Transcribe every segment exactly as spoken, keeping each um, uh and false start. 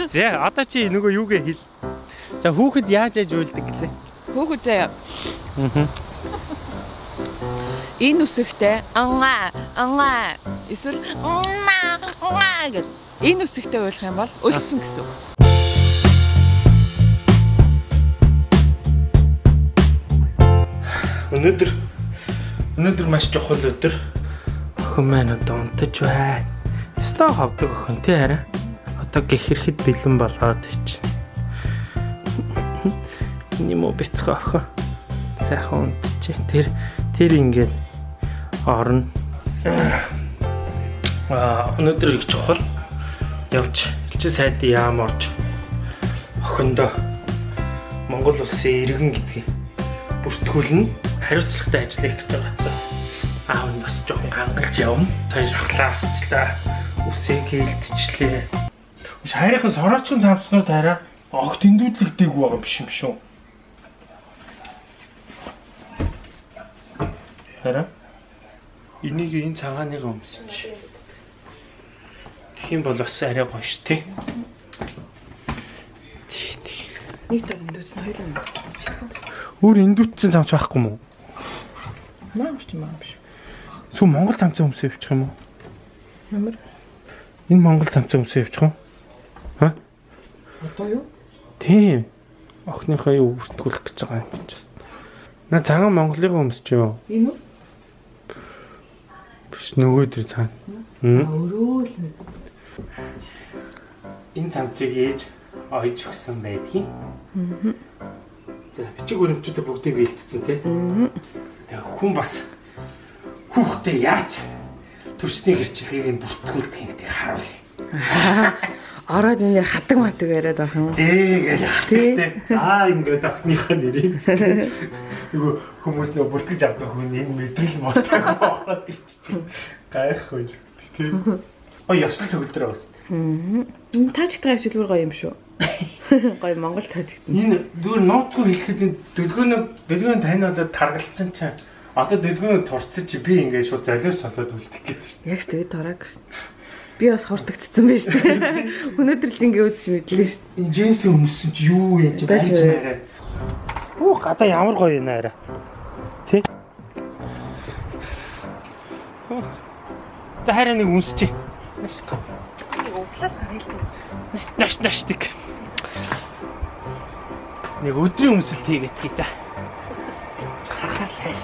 За одоо чи нөгөө юугээ хэл. За хүүхэд яаж яаж үйлдэг гэлээ. Хүүхэд заяа. Аа. Энэ үсэгтэй ангаа ангаа эсвэл ангаа ангаа гэх энэ үсэгтэй уйлах юм бол өлсөн гэсэн үг. Өнөөдөр өнөөдөр маш чухал өдөр. Охин маань одоо унтаж байна. Өстөө хавдаг охин тий хараа. Одоо гэхэрэхэд бэлэн болоод ич. Нимо бицгаа охин. Сайхан унтж. Тэр тэр ингээд орно. Аа өнөөдөр их чухал. Явж элчин сайдын яам орж охиндоо Монгол улсын иргэн гэдгийг бүртгүүлнэ. Хариуцлагатай ажиллах гэж байгаа. Аав нь бас жоохон хангалж явна. Сайн шахлаа авчлаа. Үсээ кээлтчлээ. Хайрынхан сороочхон цамцнууд хараа. Огт эндүүдлэгдээгүй байгаа биш юм шүү. Хараа. Энийг энэ цагааныгаа өмсөж. Тэгэх юм бол бас арай гоё ш тий. Нэг тав эндүүцсэн хоёлаа. Өөр эндүүцсэн цамц байхгүй мó? Маа биш маа биш. Сүү Монгол цамцаа өмсөө явчих юм уу? Ямар? Энэ Монгол цамцаа өмсөө явчих уу? Ха? Одоо юу? Тийм. Охиныхоо юу бүртгүүлэх гэж байгаа юм чинь. На цагаан Монголыгоо өмсөж юу? Энэ үү? Биш нөгөө төр цаана. Өөрөө л мэд. Энэ цамцыг ээж ойж өгсөн байдгийн. Аа. За бичиг баримтуудаа бүгдийг бэлтцсэн тий. Аа. Тэгээ хүн бас хүүхдээ яаж төрсний хэрчилгээг нь бүртгүүлдэг юм гэдгийг харуулъя. Ороод энэ хатаг матаг яриад байх юм. Тий гэж хатагтай. За ингээд охиныхоо нэрийг нөгөө хүмүүс нөө бүртгэж авдаг хүн энэ мэдрэл мотог ороод ирчихсэн. Гайхахгүй тий. Ой ясны төгөлдөр байгаас. Аа. Энэ таажтай авчилбар гоё юм шүү. Гоё Монгол таажтай. Энэ зүгээр нууцгүй хэлэхэд энэ дэлгөөнөө дэлгөөн тань болоод таргалцсан чинь одоо дэлгөөнөө турцаж би ингээд шууд золиос солоод үлдэх гээд шүү. Яг ч тэгээд тарааг ш. Би бас хурдагдсан байж тээ. Өнөөдөр л ингээд үзэж мэдлээ ш. Энэ джинс өмссөн чи юу юм чи байж байгаа. Оо гадаа ямар гоё юм аа. Тэ? За хараа нэг үнсчээ. Маш гоё. Углаад гарыг л. Наш нашдаг. Нэг өдрийн өмсөлт хийгээд хий та. Харахад хайр.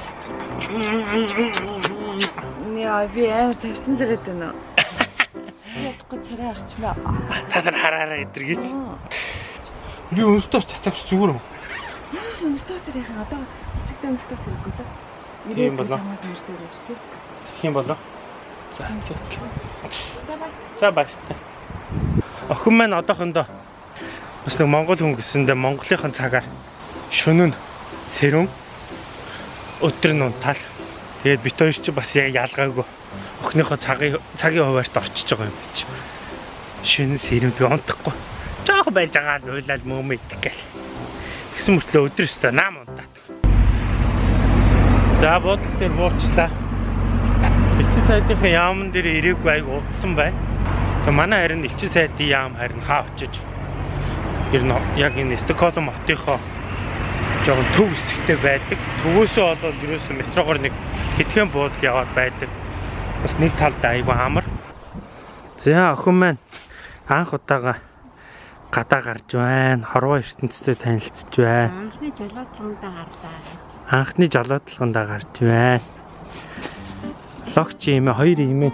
Яа би амар тавьсан зэрэг байна уу? Ядахгүй царай арчлаа. Та нар хараараа эдэргийч. Би өнөстөө цацагч зүгээр юм. Өнөстөө сэрийн одоо хэсэгдээ өнөстөө сэрэггүй даа. Тийм болоо. Чамаас нэртэй байж тээ. Тэгэх юм болоо. За зөв. За бай. За баяртай. Охин маань одоохондоо бас нэг монгол хүн гэсэндээ Монголынхон цагаар шөнө нь сэрүүн өдөр нь унтаал. Тэгээд бит хоёр ч бас яг ялгаагүй. Охиныхоо цагийн цагийн хуваарьт орчиж байгаа юм чи. Шөнө сэрүүн би унтахгүй. Жоох байж байгаа л уйлал мөөмөд гэх. Гэсэн мөртлөө өдөр өстө наам унтаадаг. За бодол дээр буучлаа. Элчин сайдынхаа яамн дээр ирээгүй айг удсан байна. Тэгээ манай харин элчин сайдын яам харин хаа очиж ер нь яг энэ Стокгольм хотынхоо жоохон төв хэсэгтэй байдаг. Төвөөсөө болоод ерөөсөө метрогоор нэг хэдхэн буудал яваад байдаг. Бас нэг талдаа айгүй амар. За охин маань анх удаага гадаа гарч байна. Хорвоо ертөнцтэй танилцж байна. Анхны жолоодлогондоо гарлаа. Анхны жолоодлогондоо гарч байна. Логч юм ээ хоёр имээ.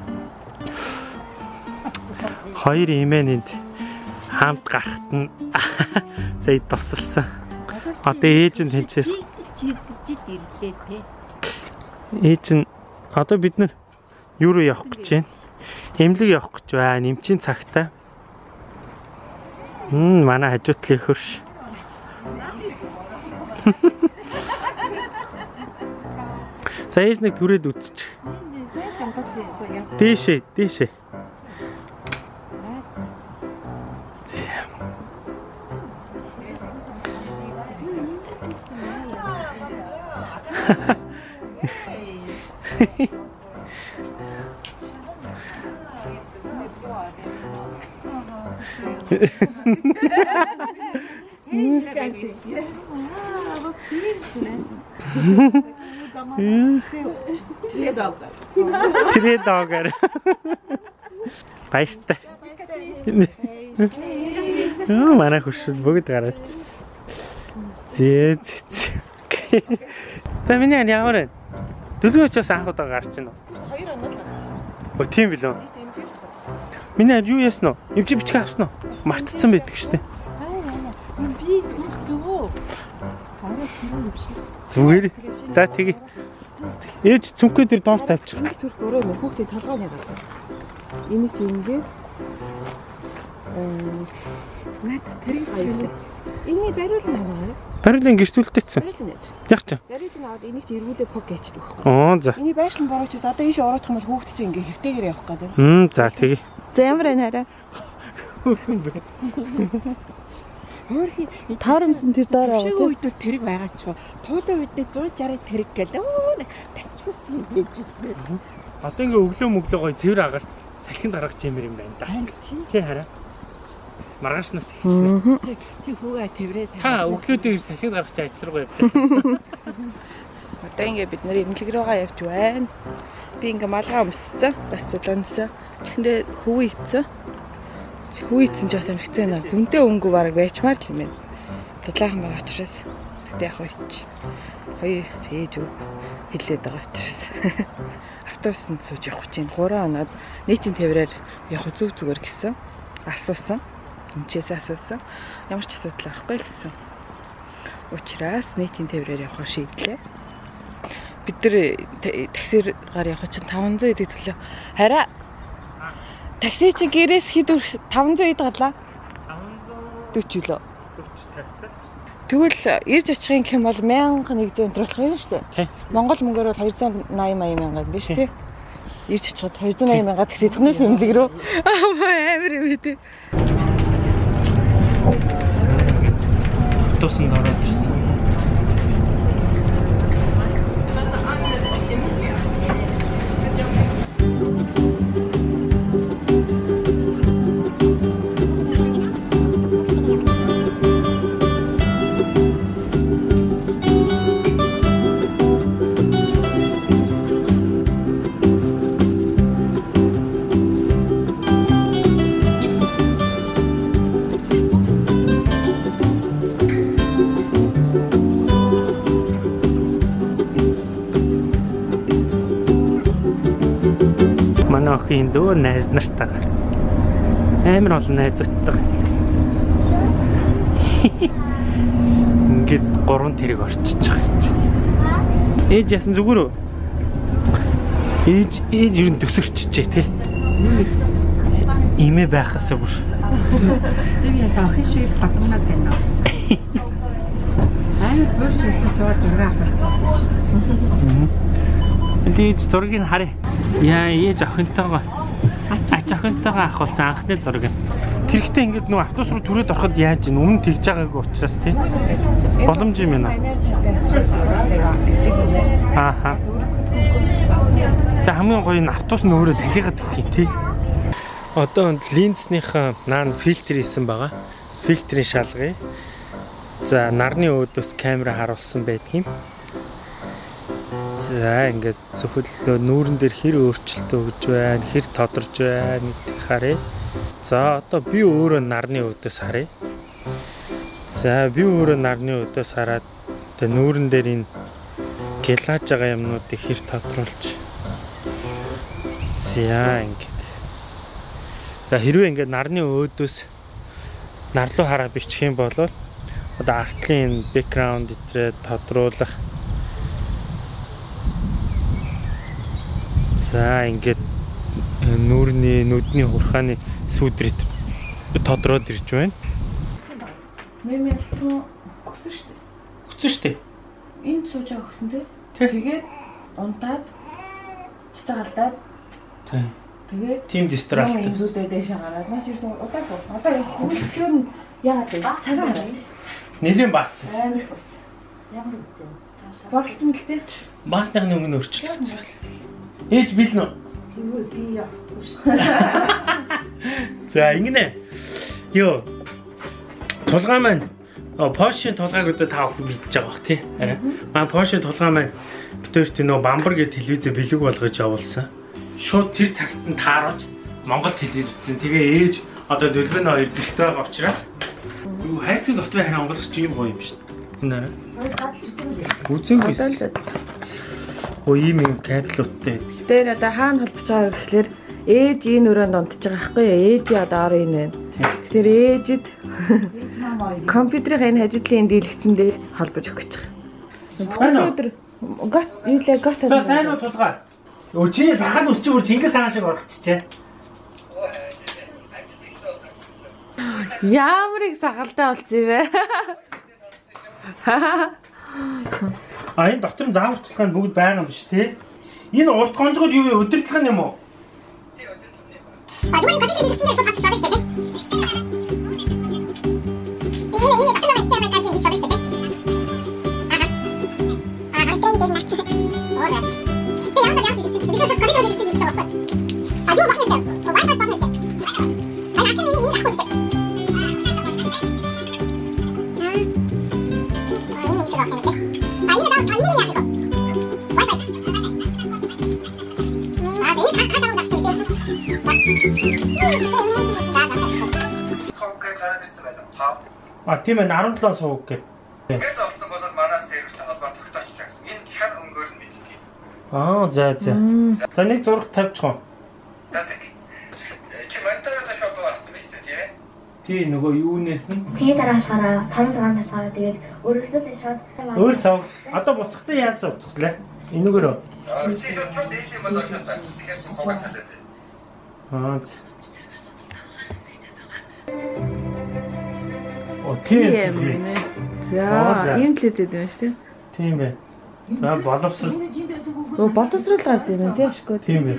Хоёр имээнд хамт гарахт нь зэйд тусалсан. Одоо ээж нь тэнцээс жид ирлээ те. Ээж нь одоо бид нар юу руу явах гэж байна? Эмнэлэг явах гэж байна. Эмчийн цагтаа. Мм манай хажуутлын хөрш. За ээж нэг түрээд үзчих. Дээшээ, дээшээ. Тэрээ даагаар. Баяртай. Аа манай хуршил бүгд гараад. Зээ. За миний ямар вэ? Дөлгөөчөөс анх удаа гарч байна уу? хоёр оноо л гарч байна. Оо тийм билүү? Миний юу яасан уу? Эмчи бичгээ авсан уу? Мартцсан байдаг штэ. Би дөрөв. Арай түрүү юм шиг. Зүгээр. За тэгье. Ээж цүнхээ дээр доор тавьчих. Энийг төрх өөрөө мөн хүүхдээ толгой байгаа. Энийг тиймгээ э над тэрийг хайрлаа. Энийг бариулна аваа. Барилын гэртүүлтэйцсэн. Бариулна яаж? Яг ч. Бариулна аваад энийг чи эргүүлээ пок гэждэг байхгүй. Оо за. Энийг байшлан боруучаас одоо ийш ороодох юм бол хүүхд чи ингээ хэвтэйгээр явах гэдэг. Хм за тэгье. За ямар энэ хараа. Хөрхи Таарамсан тэр дараа шиг үед бол тэрэг байгаа ч гоо. Туулаа үедээ зуун жарыг тэрэг гэдэг. Оо тачсан байж үгүй. Одоо ингээ өглөө мөглөө гоё цэвэр агаар салхинд гаргаж юмэр юм байна да. Тий хараа. Маргаашнаас эхэлнэ. Чи хүүгээ тэрврээ сайн. Та өглөө дээр салхинд гаргаж ажил руугаа явж байгаа. Одоо ингээ бид нэр эмнэлэг рүүгээ явж байна. Би ингээ малгай өмссөн. Бас зулаансан. Чихэндээ хөвөө ийцсэн. Хүү ийцэн ч бас амжигцэн наа. Хүнтэй өнгө бараг байчмаар л юм байна. Дудлаахан байгаа учраас. Тэгтээ яг хойч. Хоёр ээж өг хэлээд байгаа учраас. Автобусанд сууж явах чинь гурван оноод нийтийн тээврээр явах зүг зүгээр гэсэн. Асуусан. Эмчээс асуусан. Ямар ч асуудал байхгүй гэсэн. Учираас нийтийн тээврээр явах шийдлээ. Бид нар таксиар гар явах чинь таван зуун эдэг төлөө. Хараа такси чи гэрээс хэд таван зуун эд гарлаа? таван зуун дөрвөн лөө. Тэгвэл ирж очих юм бол мянга нэг зуун төрөлх юм шүү дээ. Монгол мөнгөөр бол хоёр зуун найман мянга юм биш үү? Ирж очиход хоёр зуун найман мянга такси төгнөөс нэмлэг рүү. Амар юм ээ. Тусанд ороод ирсэн. Охин дөө найз нартайгаа амар олон найзуудтайгаа ингээд гурван тэрэг орчиж байгаа юм чи. Ээж ясан зүгээр үү? Ээж ээж ер нь төсөгчжээ тий. Имэ байхасаа бүр. Тэр яа охин шиг батнаад байна. Амар бүрс үүтэй цаад зураг авчихсан. Ээж зургийг харъя. Яа ээж охинтойгоо ач охинтойгоо авахулсан анхны зураг. Тэрхтээ ингээд нөө автобус руу түрээд ороход яаж ийн өмнө тэгж байгаагүй учраас тий. Боломж юм байна. Ааха. Тэ хамгийн гоё нь автобус нь өөрөө талигаад өгөх юм тий. Одоо линзнийхаа наан фильтр хийсэн байгаа. Фильтрийн шалгая. За нарны өөдөөс камера харуулсан байдгийн. За ингээд зөвхөн нүүрэн дээр хэр өөрчлөлтөө өгж байна, хэр тодорж байна гэдгийг харъя. За одоо би өөрөө нарны өөдөөс харъя. За би өөрөө нарны өөдөөс хараад тэгээ нүүрэн дээр энэ гэлааж байгаа юмнуудыг хэр тодруулж. За ингээд. За хэрвээ ингээд нарны өөдөөс нар руу хараа бичих юм бол одоо артлын бэкграунд дээр тодруулах. За ингээд нүүрний нүдний хурхааны сүүдрийг тодроод ирж байна. Мэмэлтэн өгсөн шүү дээ. Өгсөн шүү дээ. Энд сууж байгаа өгсөн тий. Тэгээд унтаад цэцгэлдаад тий. Тэгээд тим дистралт. Эндүүдээ дэшээ гараад наач ирсэн удаагүй. Одоо хөвөлтөр нь яагаад вэ? Цагаан хараа. Нэлийн баацсан. Амар их байсан. Ямар үгүй. Борлцсон л тий. Маасныхны өнгө өөрчлөгдсөн. Ээж бил нөө. Тэгвэл би яахгүй шүү. За ингэнэ. Йоо. Тулгай маань Porsche тулгайг одоо та бүхэн мэдж байгаа бох тий. Арай. Маа Porsche тулгай маань битүүрт нөө бамбар гэдэг телевизээ бэлэг болгож явуулсан. Шууд тэр цагт нь тааруулж Монгол телевиз үзсэн. Тэгээ ээж одоо дөлгөн хоёр гэлтэй байгаа учраас юу хайрцаг дотор харин онгойлгоч юм гоё юм шүү дээ. Энэ арай. Үзээгүй. Оо ийм юм кабелоттой байдаг. Тэр одоо хаана холбож байгаа гэхэлэр ээж энэ өрөөнд унтж байгаа байхгүй юу? Ээж одоо ор энэ байна. Тэгэхээр ээжид компьютерийн энэ ажлын дийлэгцэн дээр холбож өгч байгаа. Өдөр гот юулээ гот. За сайн уу тулгаа. Өө чи сахад усч өөр Чингис хаан шиг орчихжээ. Ямар их сахалтай болсон юм бэ? А энэ дотор нь зааварчилгаа бүгд байгаа юм биш тий? Энэ урт гонжгод юу вэ? Өдөртлөх нь юм уу? Тий, өдөртлөх юм байна. А юу гэдэг нь хэлсэн дээр шууд хатчих шүү дээ. Энэ энэ дотор нь хэвээр байдаг гэж байна шүү дээ. Аа. Аа, хэвээр дээ. Ора. Тий, яа яа гэдэг чинь би зөвхөн коридор дээр хэлсэн гэж байна. А юу болох вэ? Wi-Fi болох вэ? А яг нь энэ ахвал. А тийм ээ арван долоо сууг гэ. Ингээд олсон бол манай сервертэй холбоо тогтоочлаа гэсэн. Энэ чар өнгөөр нь мэддэг. Аа за за. За нэг зураг тавьчихо. За тэг. Чи монитороос шууд авсан биз дээ тийм ээ? Тий нөгөө юунээс нь. Тэгээ дараалахаараа том цагаан тасгаа тэгээд өргөслөөс шууд өөр сав. Одоо буцахтай яасан уцглаа. Энэгээр. Аа чи шууд шууд дэш юм болоо шууд. Тэгэхээр хогоос хэлээд. Аа. О тийм. За, ийм л хэдэд юм шүү дээ. Тийм ээ. За боловсрал. Оо боловсрал гард юм тийм ашгүй. Тийм ээ.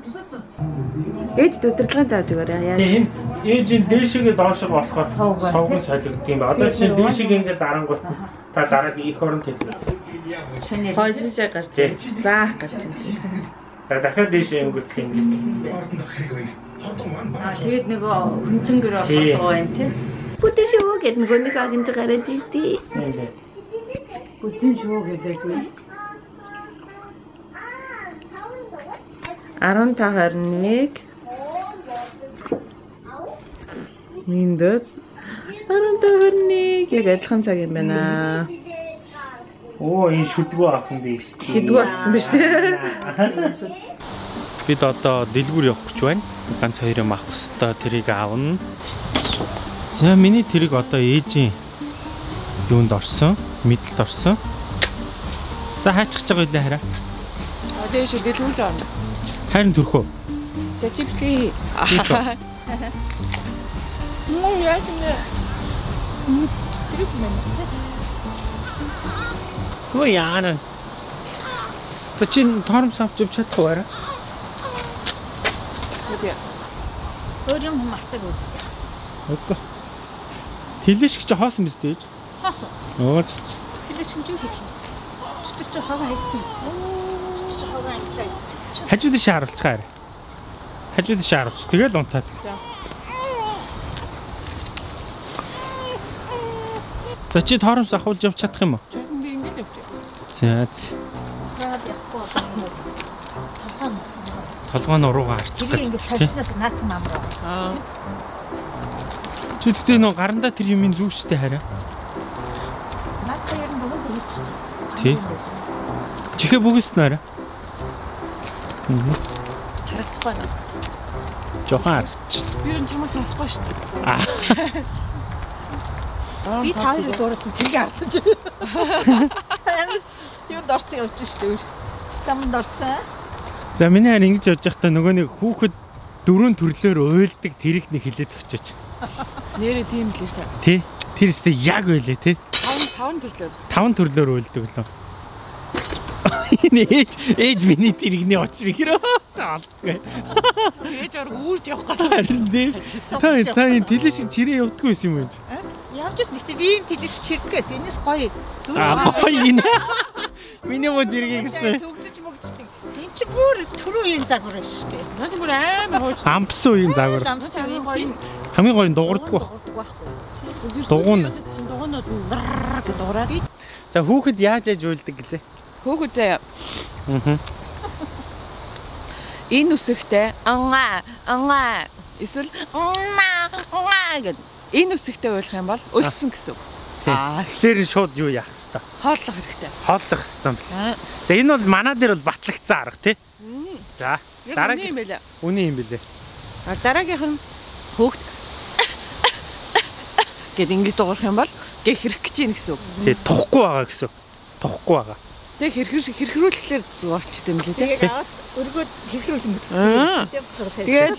Ээж удирдлагын зааж өгөөрэй. Яаж? Тийм. Ээжийн дээшээгээ доошоо болохоор савгын солигдсон юм ба. Одоо чинь дээшээгээ ингээд дарангуут та дараад их орон хэлээ. Шөний хойшоо гарч. Заах гарч. За дахиад дээшээ өнгөцсөн юм. Аа тэгээд нөгөө хүнчингэр болохоо байна тийм. Бүтэн шүү гэдэг нөгөө нэг агент гараад ийстий. Бүтэн шүү гэдэг. арван таван харин нэг Windows арван таван харин нэг яг адилхан цаг юм байна. Оо энэ шүдгүү авах юм биш үү? Шүдгүү болсон биз дээ. Бид одоо дэлгүүр явах гэж байна. Ганц хоёр юм авах хэвээр тэрийг аавна. За миний тэрийг одоо ээжийн юунд орсон? Мэдлэлд орсон. За хаачих гэж байгаа үү хараа. А дээш дэлгүүр л орно. Харин төрхөө. За чипсээ. Муу яа нэ. Тэрийг мэн. Хөө яана. Тэчин торомс авч явж чадахгүй байна. Үгүй. Өөрөм хамаарцаг үзтээ. Үгүй. Телевизч чи хоосон биз дээ? Хоосон. Оо. Телевизч юм хийх юм. Чөтөч чи хаваа хайцсан биз? Чөтөч чи хаваа англаа хийсэн. Хажууд ишээ харуулцгаа арай. Хажууд ишээ харуулж. Тэгэл унтаад. За чи торомс авахулж явж чадах юм уу? Би ингэж явж. За. Хаад явахгүй. Толгой. Толгой нуруугаа арчих гэж. Ингэ сольсноос наатан амраа. Аа. Тэгтээ нөө гарандаа тэр юмын зүгштэй хараа. Наатан ер нь бүгд хийчих. Тий. Чихээ бүгэлсэн арай. Мм. Харагдах байна. Жохон арч. Би ер нь чамаас сонсохгүй шүү дээ. Аа. Би таарыг дуурайсан тэрийг артаж. Юунд орсон явж шүү дээ. Чамд орсон. За миний харин ингэж явж байхдаа нөгөө нэг хүүхэд дөрөв төрлөөр уйлдаг тэрийг нэг хилээд өгчөөч. Нэрээ тийм л шүү дээ. Тий. Тэр өстө яг байлээ тий. таван таван төрлөөр. таван төрлөөр уйлдаг лөө. Энэ ээж ээж миний тэрэгний очрыг хэрөөсөн. Ээж ор үүрж явах гэдэг. Харин тий. Та та энэ телевиз чирээ явдаггүй юм юм. Явж ирсэн гэхдээ би ийм телевиз чирдгээс энэс гоё. Аа гоё юм. Миний мод тэргийг гэсэн. Төгжиж мөгждөг. Энд чи бүр түрүү үеийн загвар шүү дээ. Наад бүр амар хууч. Ампс үеийн загвар. Ампс үеийн гоё. Хамгийн гоё нь дуурдаггүй. Дугуйна. Дугуйнууд гэдэг дуурайд. За хүүхэд яаж яаж уйлдаг гэлээ? Хүүхэд заяа. Аа. Энэ үсэгтэй ангаа ангаа эсвэл ангаа ангаа гэдэг энэ үсэгтэй уйлах юм бол өлсөн гэсэн үг. Аа, тэгэхээр шууд юу яах хэвээр? Хооллох хэрэгтэй. Хооллох хэвээр юм. За энэ бол манаа дээр бол батлагцсан арга тий. За дараагийн юм байлаа. Үний юм байлээ. А дараагийнх нь хүүхд гэд ингэж дуурах юм бол гэ хэрэг гэж юм гэсэн үг. Тий, тухгүй байгаа гэсэн үг. Тухгүй байгаа. Тэг хэрхэр хэрхрүүлэхлээр зурчт юм лээ тий. Өргөд хэрхрүүлэх юм бэ? Тэгээд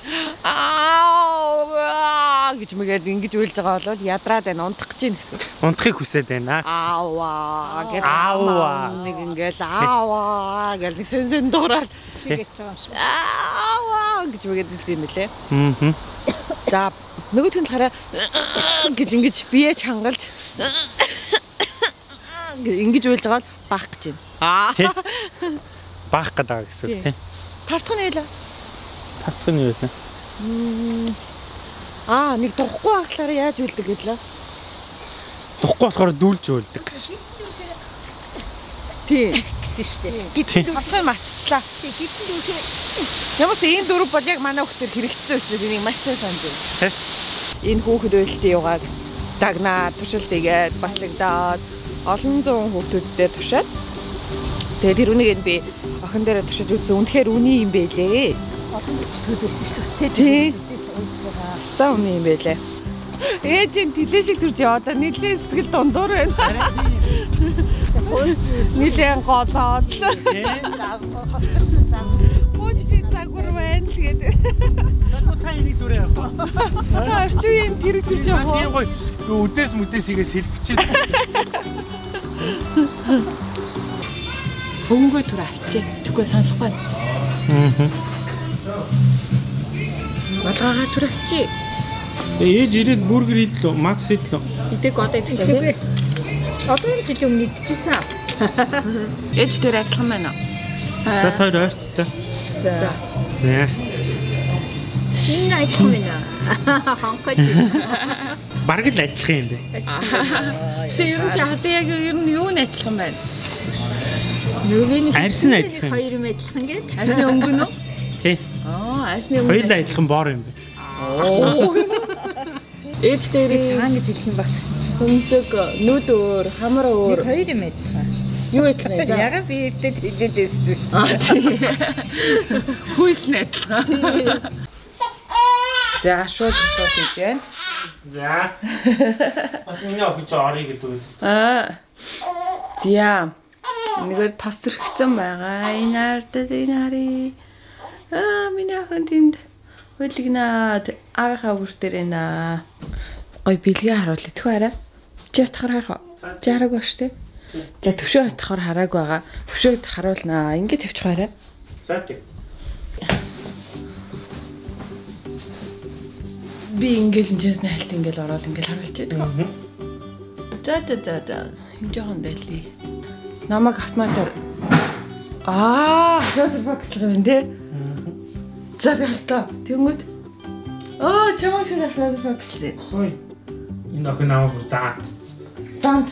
аа гэж мэгээд ингэж уйлж байгаа бол ядраад байна, унтах гэж юм гэсэн. Унтахыг хүсээд байна. Ааваа гэж ааваа нэг ингээл ааваа гэж нэг сэн сэн дуураад гэж байгаа шүү. ааваа гэж мэгээд хэлсэн юм лээ. Аа. За нөгөөх нь хараа гэж ингэж бие чангалж ингэж уйлж байгаа бол баах гэж юм. Аа. Баах гэдэг гэсэн үг тийм. Тавтах нь ялаа. Тавтах нь юу вэ? Аа, нэг духгүй ахлаараа яаж уйлдаг гэдлээ. Духгүй болохоор дүүлж уйлдаг гэсэн шүү. Тий. Гэсэн шүү дээ. Гитэн тавтахыг мартчихлаа. Гитэн дүүхээ. Ямар ч энэ дөрөв бол яг манай хүүхдээр хэрэгцсэн учраас энийг маш сайн санаж байна. Энэ хүүхэд уйлтын югаад дагнаад, туршилт игээд, батлагдаад олон зуун хүүхдүүдээр туршаад тэгээд тэр үнийг би охин дээрээ туршиж үзсэн. Үнэхээр үний юм байлээ. Олон төдөлсөн шүү дээ. Тий. Ста үний юм байлээ. Ээж энэ тэлэшиг төрж яваад нийлээ сэтгэл дундуур байна. Нийлээ голоод. Тий. Хоцорсон зам. Бууж ший цагур байна л гэдэг. Садуу та энийг дүрээ явах. Аа, орчин юм тэр төрж яваа. Тийм гоё. Үдээс мүдээсийгээс хэлбчихэд. Хөнгөө түр авчээ. Тэгвэл сонсох байна. Аа. Балгаагаа түр авчээ. Ээж ирээд бургер идлээ, макс идлээ. Идэг одоо идэх чавэ. Одоо энэ жил өмнө идчихсэн. Ээж тэр адилхан байна. За хоёр ойрттой. За. Нэ. Энэ адилхан байна. Хонхож. Бараг л адилхан юм бэ. Тэг ер нь чи хатаа яг ер нь юу нь адилхан байна? Нүгэний арьс нь адилхан. Хоёр юм адилхан гээд. Арсны өнгөн үү? Тий. Аа, арсны өнгөн. Хоёулаа адилхан боор юм бэ. Оо. Ээж дээр цаана гэж хэлэх юм ба гэсэн чинь. хөмсөг, нүд өөр, хамар өөр. Хоёр юм адилхан. Юу адилхан вэ? Яга би эрдээд хэлээд байсан шүү. Аа тий. Хүйс нь адилхан. За шууд шууд хийж байна. За. Бас миний охин ч орё гэдэг үл. Аа. За. Нэгээр тас зэрэгцэн байгаа. Энэ ардад энэ хари. Аа, миний охин тэнд хөлгнаад аавынхаа бүр дээр энэ гой бэлгээ харуул идэх хараа. Чи хатахаар харах. Чи хараагүй ш тий. За төвшөө хатахаар хараагүй байгаа. Төвшөөд харуулнаа. Ингээд тавьчих хараа. За тий. Би ингээл энэс найлт ингээл ороод ингээл харуулж байдаг. За за за за. Энэ жоохон дайлээ. Намайг автоматар аа, хөөс бокслах юм тий. За би халтаа. Тэнгүүд. Аа, чамаг шиг асууж бокслээ. Ой. Энэ охин намайг заат. Заант.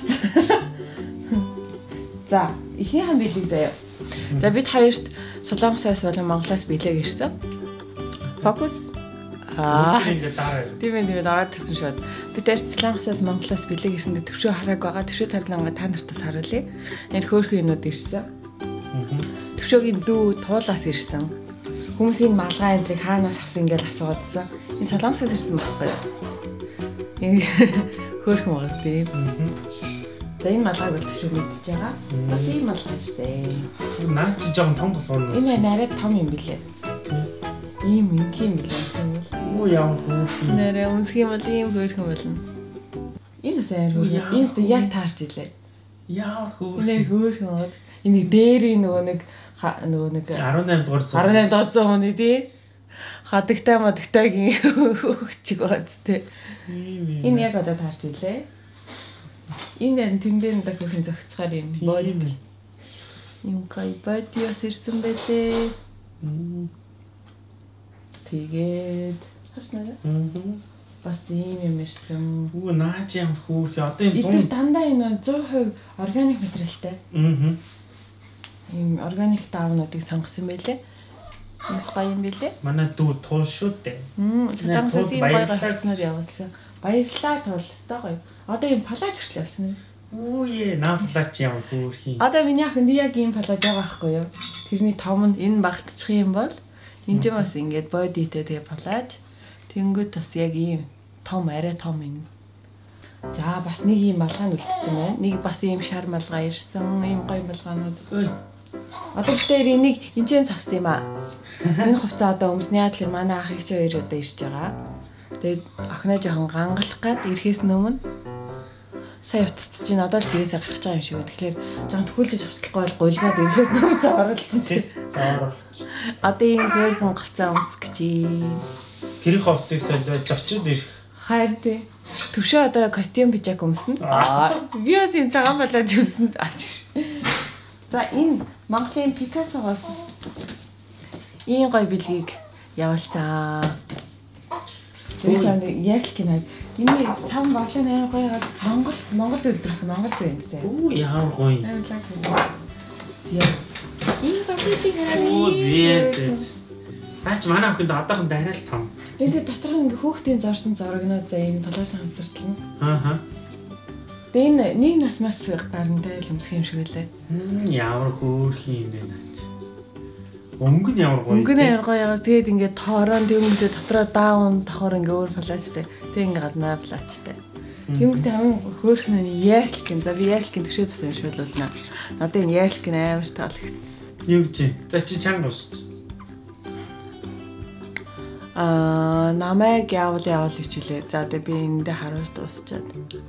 За, ихний хан билег заяа. За бид хоёрт Солонгосоос болон Монголоос билег ирсэн. Фокус. Аа. Тийм ээ, тийм ороод ирсэн шууд. Бид хоёрт Солонгосоос Монголоос билег ирсэндээ төвшөө харааг байгаа. Төвшөө тарлангаа та нартаас харуулъя. Энэ хөөрхөн юмнууд ирсэн. Төвшөөгийн дүү туулаас ирсэн. Хүмүүсийн малгай энтрийг хаанаас авсан ингээл асуугаадсан. Энэ Солонгосоос ирсэн байхгүй. Энэ хөөрхөн байгаас тийм. За энэ малгайг бол төвшөө мэдчихэж байгаа. Бас ийм малгай ирсэн. Наа чи жоохон том болохоор нь. Энэ нарай том юм билээ. Ийм ингийн билээ. Оо яа хөө. Нарай үнсгий бол ийм хөөрхөн болно. Энэ сайн хөөрхөн. Энэс яг таарч илээ. Яа хөө. Энэ хөөрхөн од. Энэ дээрийн нөгөө нэг нөгөө нэг арван дугаар зам. арван дугаар зам хүний тий. Хадагтай мадагтайгийн хөгчиг бод тий. Энэ яг одоо таарч илээ. Энэ тэндэн дэх хөрхөн зөгцгаар юм бод. Юм кай бадиас ирсэн байлээ. Тэгээд харснаа. бас ийм юм ирсэн. Үу нааж юм хөөх. Одоо энэ Эдгээр дандаа энэ зуун хувь органик материалтай. Аа. Ийм органик даавнуудыг сонгосон байлээ. Бас гоё юм билээ. Манай дүү туул шүү дээ. Мм, сатамсаас ийм гоё гоё хэвчнэр явуулсан. Баярлалаа туулстай гоё. Одоо ийм палаж хүртэл болсон юм. Үу ээ, нафлаач юм хөөх. Одоо миний ах энэ яг ийм палаж байгаа байхгүй юу? Тэрний том нь энэ багтчих юм бол энэ ч бас ингээд бодитэй тэгээ палаж. Тэнгүүд бас яг ийм том арай том юм. За бас нэг ийм малгай үлдсэн байна. Нэг бас ийм шар малгай ирсэн. Ийм гоё малгаанууд. Ой. Одоо тэр энийг энэ ч завсан юм аа. Энэ хувцас одоо өмсний яадлаар манай ах их ч хоёр одоо ирж байгаа. Тэгээд охиноо жоохон гангалах гээд ирэхээс өмнө сая утасч чинь одоо л гэрээсээ гарч байгаа юм шиг. Тэгэхээр жоохон төхөөлж хувцлахгүй бол гуйлгаад ирэхээс өмнө заарлж тий. Заарлж. Одоо энэ хөөрхөн хувцас өмсгч юм. Гэрийн хувцсыг солиод зочид ирэх. Хайр тий. Төвшөө одоо костюм пижак өмснө. Аа. Би бас юм цагаан болоод өмснө. За энэ Монголын Пикассогоос ийм гоё бэлгийг явуулсан. Тэгээд яарч гинэ. Миний сан болон аим гоёгаар Монгол Монголд өлдөрсөн Монгол байна гэсэн. Үу ямар гоё. Айлаг гэсэн. Зя. Энэ бэлгийг хараа. Үу зээ зээ. Наач манай охинд одоохон арай л том. Тэгээд дотор нь хөөхтийн зорсон зурагнууд за энэ палаш хансартлаа. Аа. Тэгээд энэ нэг насмаас гарантай л өмсөх юм шиг үлээ. Хм ямар хөөх юм бэ наач. Өнгө нь ямар гоё. Өнгө нь ямар гоё яагаас тэгээд ингээд тоорон тэгмэдээ дотроо даун давхар ингээ өөр палачтай. Тэг ингээ гаднаа палачтай. Тэгмэдээ хамгийн хөөрхөн нь яарлкин. За би яарлкин төшөө төсөн шүүлүүлнэ. Надад энэ яарлкин амар таалагдсан. Юу гэж? За чи чанга ус. Аа намайг явуул явуул хичүүлээ. За одоо би эндээ харуулж дуусчаад.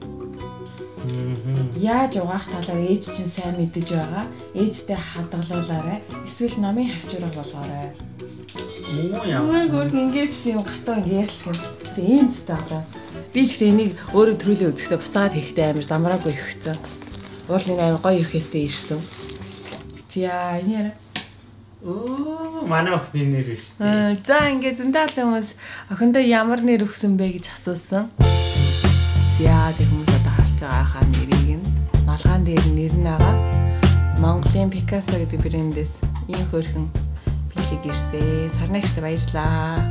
Яаж угаах талаар ээж чинь сайн мэдэж байгаа. Ээжтэй хадгалуулаарай. Эсвэл номын хавчраг болгоорой. Оо яа. Ой гоо ингээд тийм гатаа ингэрлэх юм. Тэгээд энд та одоо би тэгтээ энийг өөрөө төрүүлээ үзэхдээ буцаагаад хийхдээ амар замраагүй ихсэн. Уул нэг амар гоё ихэстэй ирсэн. За энэ яа. Оо манай охины нэр шүү дээ. Аа за ингээд зөндөө хүмүүс охиндоо ямар нэр өгсөн бэ гэж асуусан. За тэг хүмүүс одоо харж байгаа хаа нэрийг нь малгаан дээр нэр нь байгаа. Монголын Пикассо гэдэг брэндээс ийм хөөрхөн бэлэг ирсэн. Сарнагчтай баярлаа.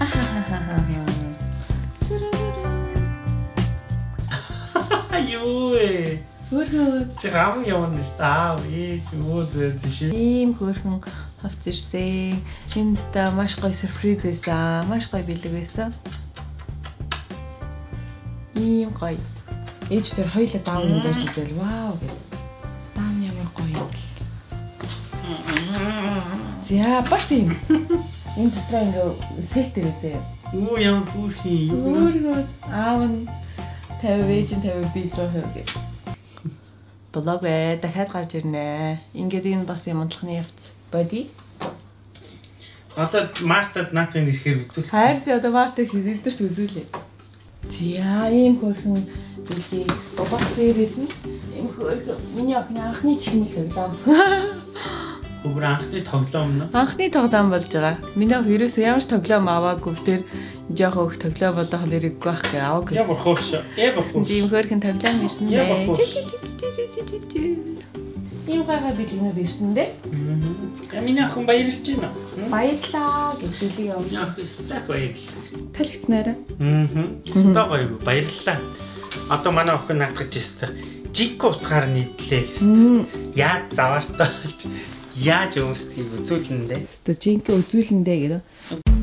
Юу ээ. Хөөрхөн чи гам явна шүү дээ. Ээ юу зөө зиш. ийм хөөрхөн хувц ирсэн. Энд та маш гоё сюрприз байсан. Маш гоё бэлэг байсан. Ийм гоё. Ээж тэр хоёулаа даун юм дээрж үзэл вау гэх. Даун ямар гоё. За бас юм. Энэ дотроо ингээ сет ирээ. Юу ямар хүүхий юу. Өөрөө аав нь тавь ээж нь тавь би зөө хэв гэх. Блог ээ дахиад гарч ирнэ. Ингээд энэ бас юм унтлахны явц боди. Одоо Мартад наатын ирэхээр үзүүл. Хайр тий одоо Мартад хэвдэрч үзүүлээ. За ийм хөөрхөн бэлгийг бабах дээрээс нь ийм хөөрхөн миний охины анхны чихмэл тоглоом. Өөр анхны тоглоом нь. Анхны тоглоом болж байгаа. Миний охин ерөөсөө ямар ч тоглоом аваагүй тэр жоохон их тоглоом бодох нэрэггүй байх гэж аваагүй. Ямар хөөш. Ямар хөөш. Ийм хөөрхөн тоглоом ирсэн дээ. Ийм гайхаа бэлгнүүд ирсэн дээ. Аа. Миний охин баярлж байна. Баярлаа гэж хэлээ юм. Миний охин стак баярлаа. Талхицнаараа. Аа. Стак гоё баярлаа. Одоо манай охин наатгаж ирсэн. Жиг утгаар нийтлээ. Яаж заваартай болж яаж өмсдгийг үзүүлнэ дээ. Одоо жинхэнэ үзүүлнэ дээ гэдэг.